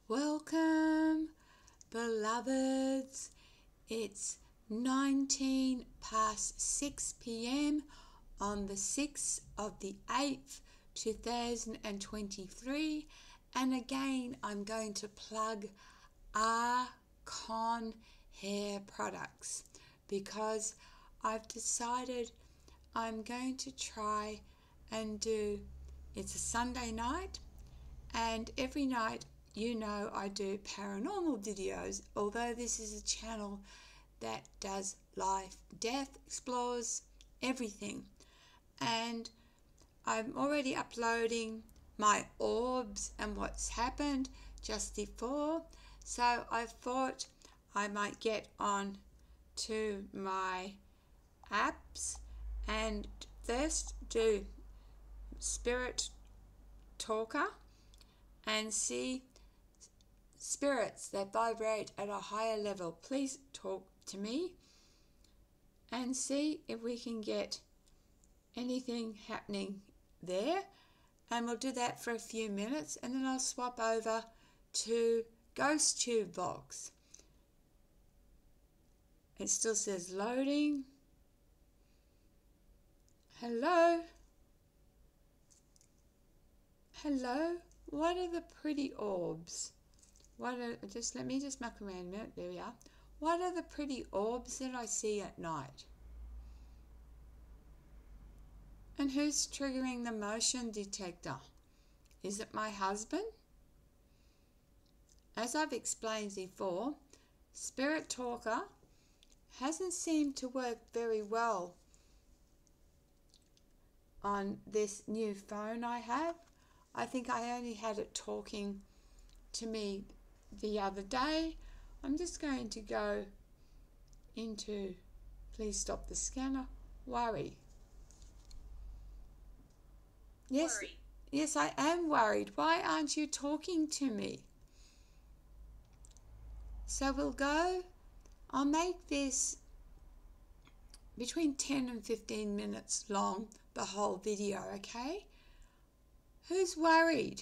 Welcome, beloveds. It's 19 past 6 p.m. on the 6th of the 8th, 2023. And again, I'm going to plug Archon hair products because I've decided I'm going to try and do, it's a Sunday night, and every night, you know, I do paranormal videos, although this is a channel that does life, death, explores everything. And I'm already uploading my orbs and what's happened just before. So I thought I might get on to my apps and first do Spirit Talker and see spirits that vibrate at a higher level. Please talk to me and see if we can get anything happening there. And we'll do that for a few minutes and then I'll swap over to Ghost Tube Vox. It still says loading. Hello? Hello? What are the pretty orbs? Let me muck around a minute. There we are. What are the pretty orbs that I see at night? And who's triggering the motion detector? Is it my husband? As I've explained before, Spirit Talker hasn't seemed to work very well on this new phone I have. I think I only had it talking to me the other day. I'm just going to go into, please stop the scanner, worry. Yes, worry. Yes, I am worried. Why aren't you talking to me? So we'll go, I'll make this between 10 and 15 minutes long, the whole video, okay? Who's worried?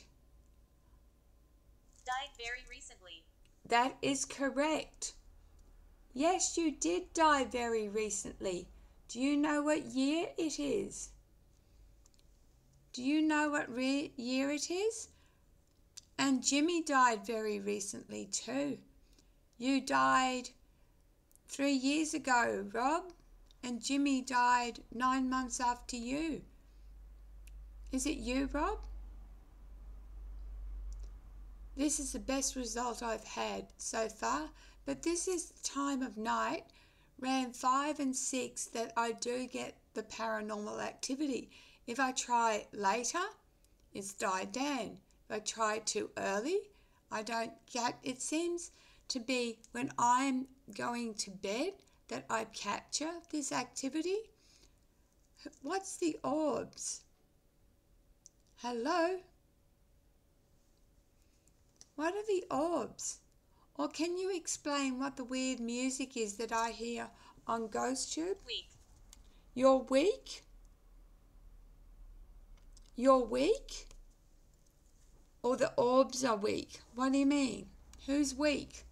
Died very recently. That is correct. Yes, you did die very recently. Do you know what year it is? Do you know what year it is? And Jimmy died very recently too. You died 3 years ago, Rob, and Jimmy died 9 months after you. Is it you, Rob? This is the best result I've had so far, but this is the time of night, around 5 and 6, that I do get the paranormal activity. If I try later, it's died down. If I try too early, I don't get. It seems to be when I'm going to bed that I capture this activity. What's the orbs? Hello? What are the orbs? Or can you explain what the weird music is that I hear on Ghost Tube? Weak. You're weak? You're weak? Or the orbs are weak? What do you mean? Who's weak?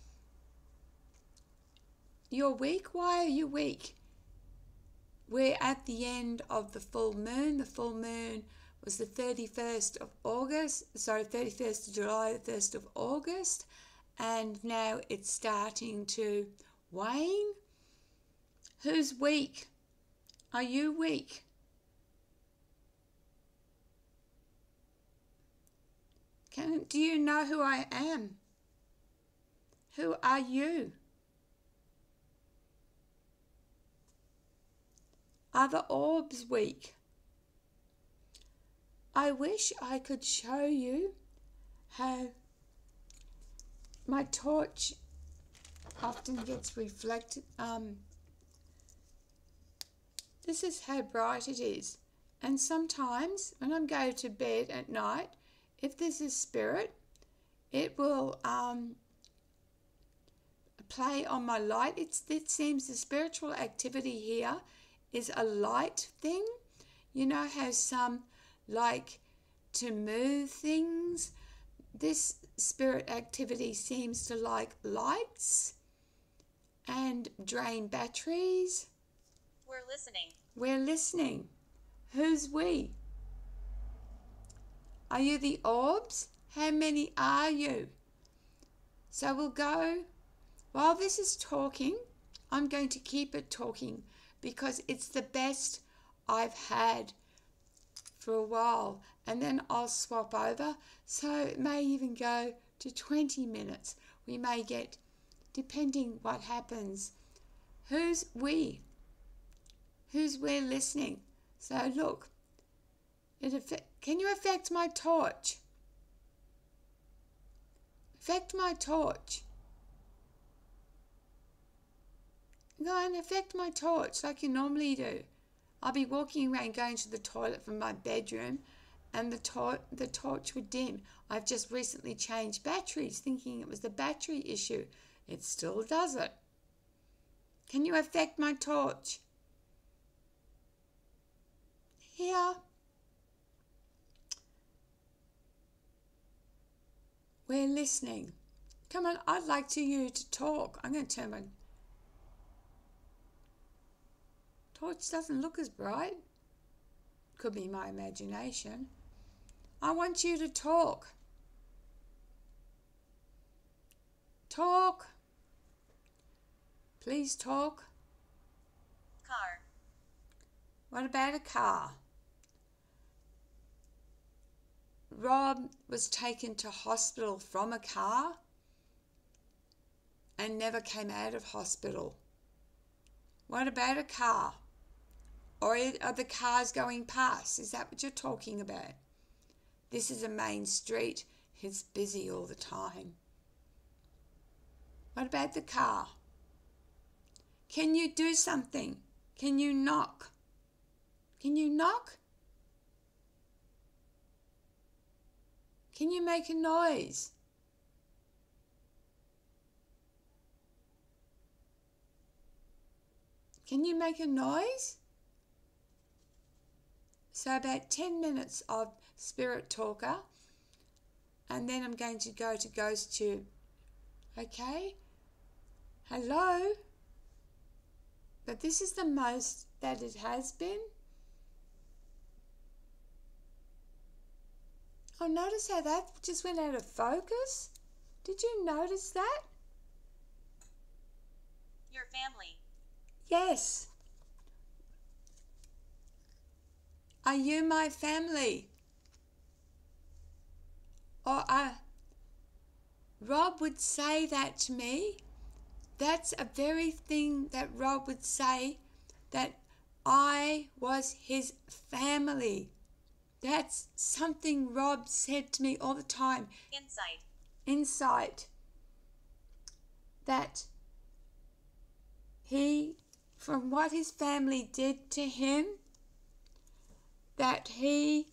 You're weak? Why are you weak? We're at the end of the full moon. The full moon was the 31st of August, sorry, 31st of July, the 1st of August, and now it's starting to wane. Who's weak? Are you weak? Do you know who I am? Who are you? Are the orbs weak? I wish I could show you how my torch often gets reflected. This is how bright it is. And sometimes when I'm going to bed at night, if there's a spirit, it will play on my light. It seems the spiritual activity here is a light thing. You know how some like to move things? this spirit activity seems to like lights and drain batteries. We're listening. We're listening. Who's we? Are you the orbs? How many are you? So we'll go, while this is talking, I'm going to keep it talking because it's the best I've had for a while, and then I'll swap over. So it may even go to 20 minutes. We may get, depending what happens. Who's we? Who's we're listening? So look, can you affect my torch? Affect my torch. Go and affect my torch like you normally do. I'll be walking around going to the toilet from my bedroom and the torch would dim. I've just recently changed batteries thinking it was the battery issue. It still does it. Can you affect my torch? Here. We're listening. Come on, I'd like you to talk. I'm going to turn my torch. Doesn't look as bright. Could be my imagination. I want you to talk. Talk. Please talk. Car. What about a car? Rob was taken to hospital from a car and never came out of hospital. What about a car? Or are the cars going past? Is that what you're talking about? This is a main street. It's busy all the time. What about the car? Can you do something? Can you knock? Can you knock? Can you make a noise? Can you make a noise? So about 10 minutes of Spirit Talker, and then I'm going to go to Ghost Tube. Okay? Hello? But this is the most that it has been. Oh, notice how that just went out of focus? Did you notice that? Your family. Yes. Are you my family? Or Rob would say that to me. That's a very thing that Rob would say, that I was his family. That's something Rob said to me all the time. Insight. That he, from what his family did to him, that he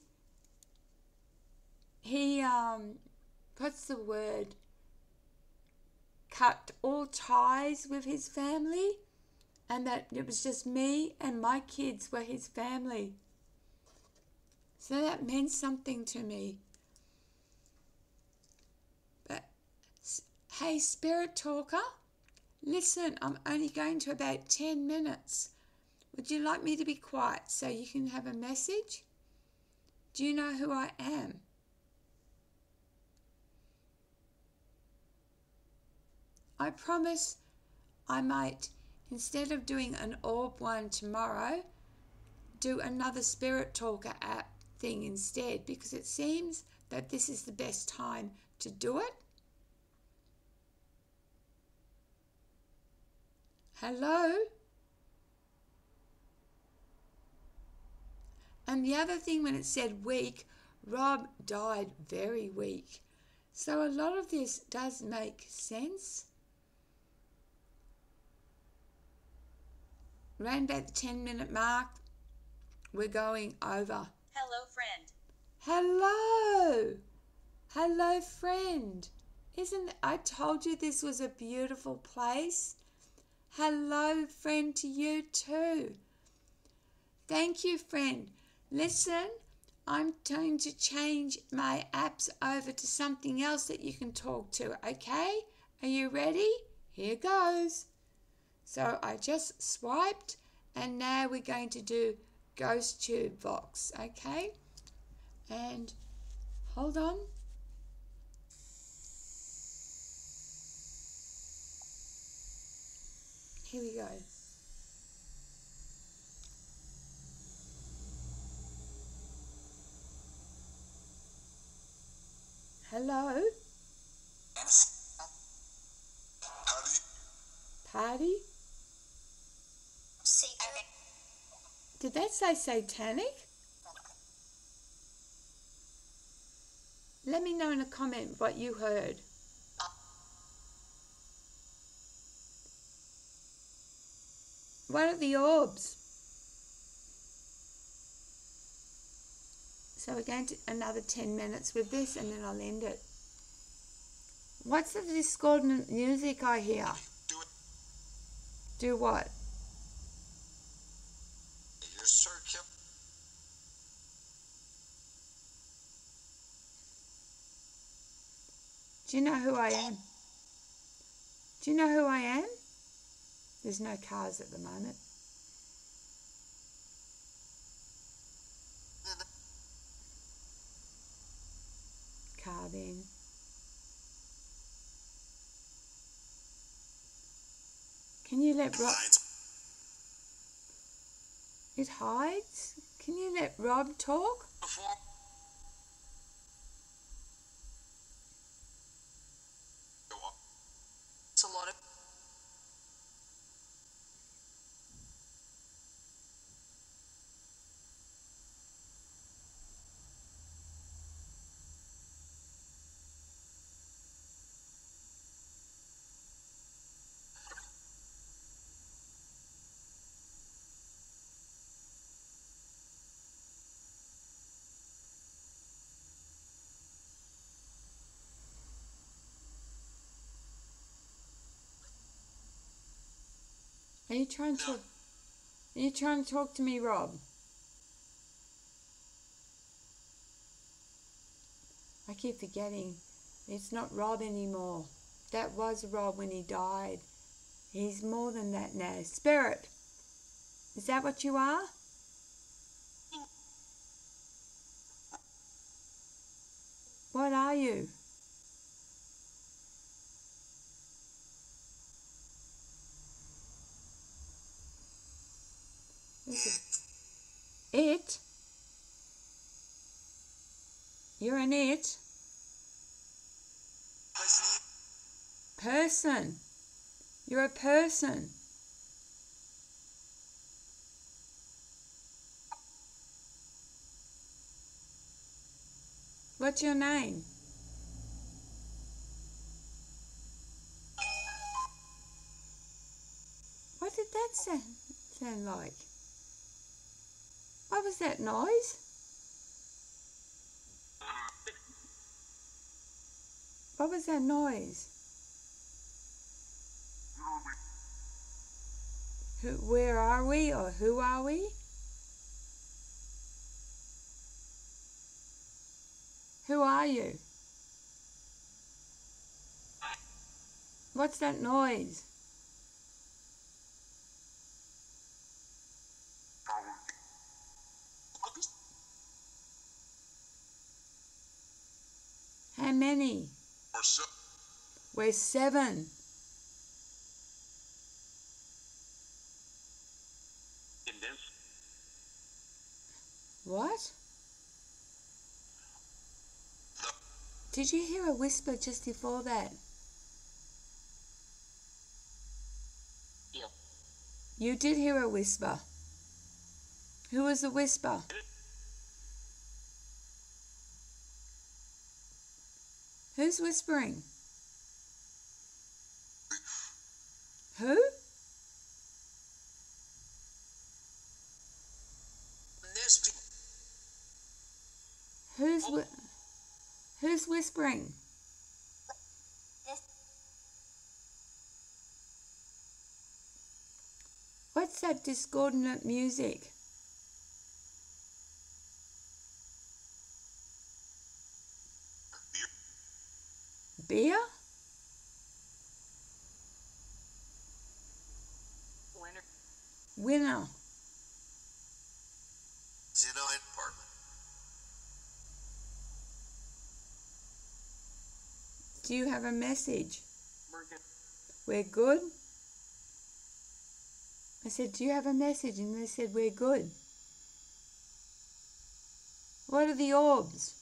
what's the word? Cut all ties with his family, and that it was just me and my kids were his family. So that meant something to me. But hey, Spirit Talker, listen, I'm only going to about 10 minutes. Would you like me to be quiet so you can have a message? Do you know who I am? I promise I might, instead of doing an orb one tomorrow, do another Spirit Talker app thing instead, because it seems that this is the best time to do it. Hello? And the other thing, when it said weak, Rob died very weak. So a lot of this does make sense. Around about the 10-minute mark, we're going over. Hello, friend. Hello. Hello, friend. I told you this was a beautiful place? Hello, friend, to you too. Thank you, friend. Listen, I'm going to change my apps over to something else that you can talk to, okay? Are you ready? Here goes. So I just swiped, and now we're going to do Ghost Tube Vox, okay? And hold on. Here we go. Hello? Party? Did that say satanic? Let me know in a comment what you heard. What are the orbs? So we're going to another 10 minutes with this and then I'll end it. What's the discordant music I hear? Do what? Your circuit. Do you know who I am? Do you know who I am? There's no cars at the moment. Car then. Can you let Rob... It hides? Can you let Rob talk? It's a lot of... Are you trying to... Are you trying to talk to me, Rob? I keep forgetting. It's not Rob anymore. That was Rob when he died. He's more than that now. Spirit. Is that what you are? What are you? It? You're an it? Person. You're a person. What's your name? What did that sound like? What was that noise? What was that noise? Where are we, or who are we? Who are you? What's that noise? How many? We're 7. What? Did you hear a whisper just before that? Yeah. You did hear a whisper. Who was the whisper? Who's whispering? Who? Who's whispering? What's that discordant music? beer? Winner. Zeno apartment. Do you have a message? We're good. We're good? I said, do you have a message? And they said, we're good. What are the orbs?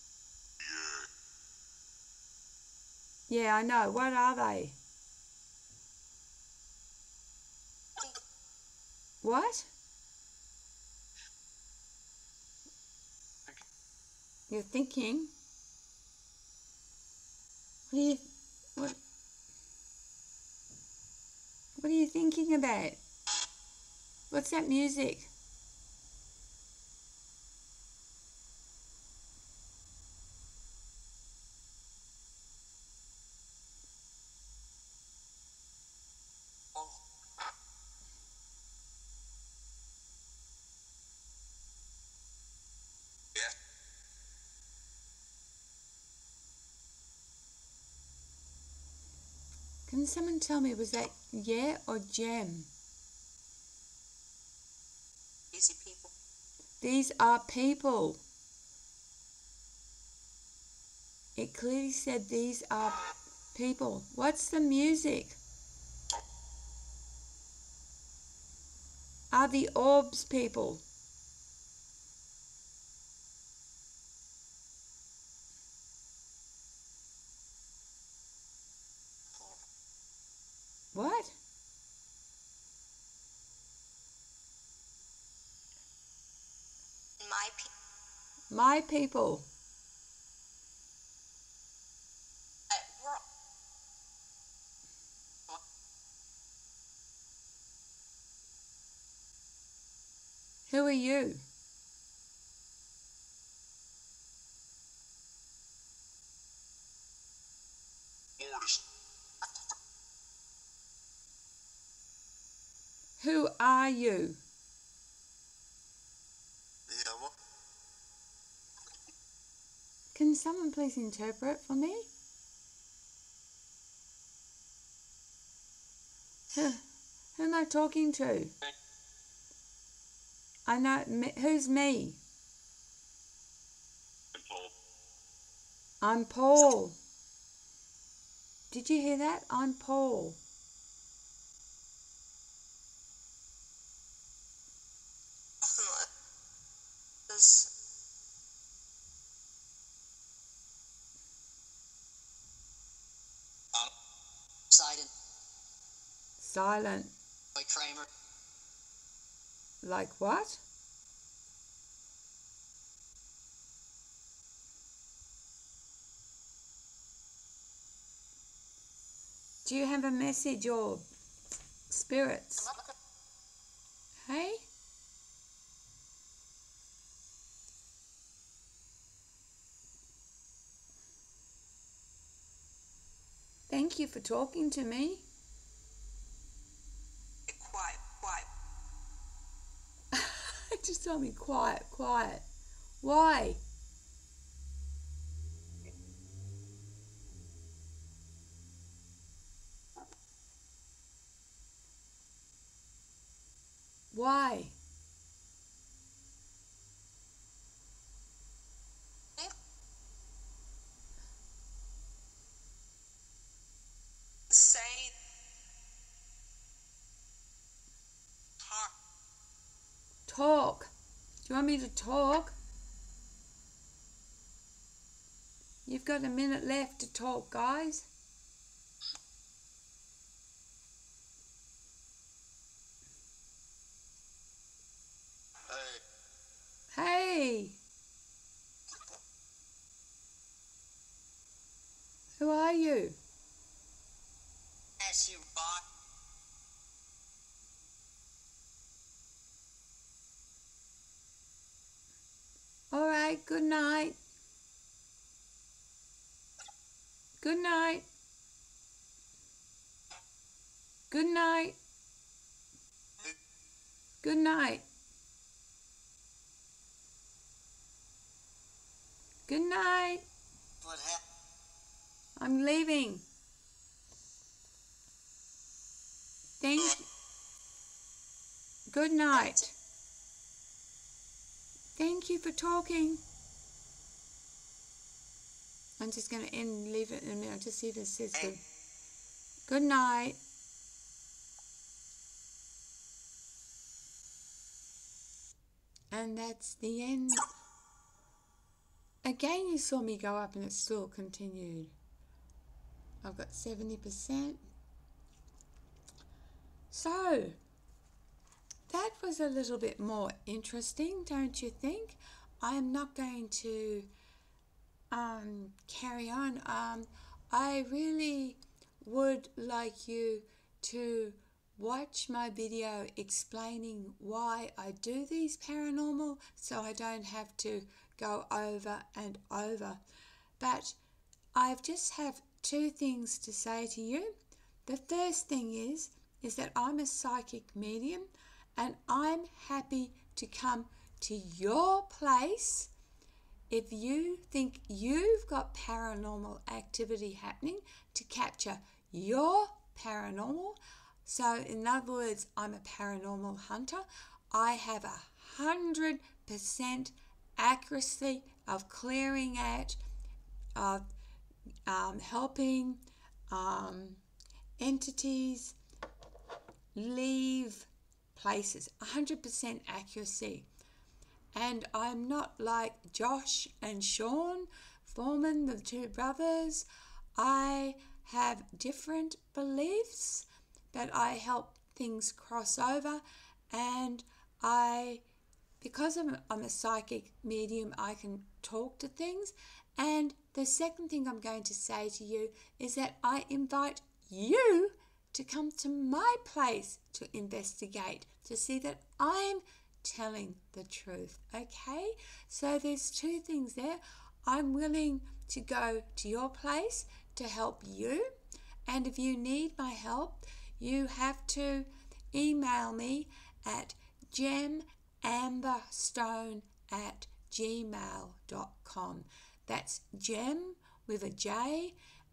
Yeah, I know. What are they? What? You're thinking? What are you thinking about? What's that music? Yeah. Can someone tell me, was that yeah or gem? Easy people. These are people. It clearly said these are people. What's the music? Are the orbs people? What? My people. Who are you? Mortis. Who are you? Yeah, what? Can someone please interpret for me? Who am I talking to? I know. Who's me? I'm Paul. Did you hear that? I'm Paul. Silent. Silent. Like Kramer. Like what? Do you have a message or spirits? Hey? Thank you for talking to me. Quiet, quiet. Just tell me quiet, quiet. Why? Why? Say. Talk. Do you want me to talk? You've got a minute left to talk, guys. Hey. Hey! Who are you? Ask you, bot. All right, good night. Good night. Good night. Good night. Good night. What happened? I'm leaving. Thank you. Good night. Thank you for talking. I'm just going to leave it in a minute. I'll just see if it says good. Good night. And that's the end. Again, you saw me go up and it still continued. I've got 70%. So, that was a little bit more interesting, don't you think? I'm not going to carry on. I really would like you to watch my video explaining why I do these paranormal, so I don't have to go over and over. But I just have two things to say to you. The first thing is that I'm a psychic medium, and I'm happy to come to your place if you think you've got paranormal activity happening to capture your paranormal. So in other words, I'm a paranormal hunter. I have 100% accuracy of clearing out, of helping entities leave places. 100% accuracy. And I'm not like Josh and Sean Foreman, the two brothers. I have different beliefs, but I help things cross over, and because I'm a psychic medium, I can talk to things. And the second thing I'm going to say to you is that I invite you to come to my place to investigate, to see that I'm telling the truth. Okay, so there's two things there. I'm willing to go to your place to help you, and if you need my help, you have to email me at gemamberstone@gmail.com. That's gem with a J,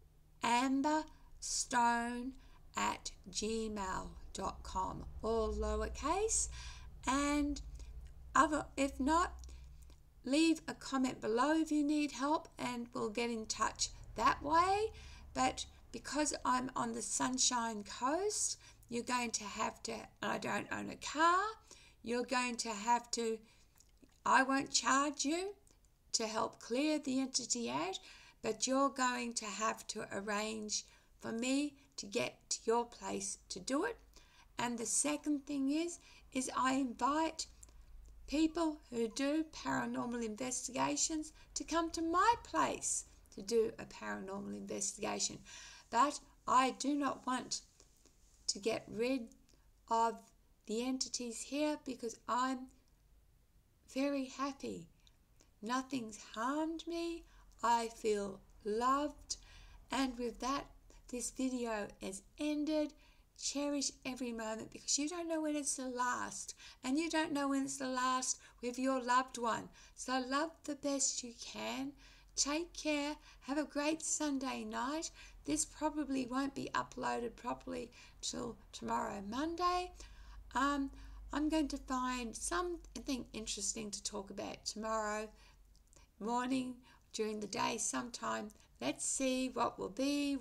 amberstone@gmail.com, all lowercase. And if not, leave a comment below if you need help, and we'll get in touch that way. But because I'm on the Sunshine Coast, you're going to have to, and I don't own a car, you're going to have to, I won't charge you to help clear the entity out, but you're going to have to arrange for me to get to your place to do it. And the second thing is I invite people who do paranormal investigations to come to my place to do a paranormal investigation. But I do not want to get rid of the entities here because I'm very happy. Nothing's harmed me. I feel loved. And with that, this video is ended. Cherish every moment, because you don't know when it's the last, and you don't know when it's the last with your loved one. So love the best you can. Take care. Have a great Sunday night. This probably won't be uploaded properly till tomorrow, Monday. I'm going to find something interesting to talk about tomorrow morning, during the day sometime. Let's see what will be.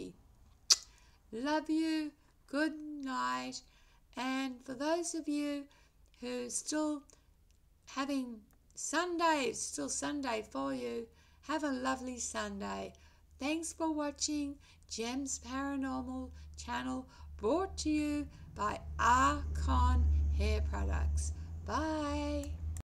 Love you. Good night. And for those of you who still having Sunday, it's still Sunday for you, have a lovely Sunday. Thanks for watching Gem's Paranormal channel, brought to you by Archon Hair Products. Bye.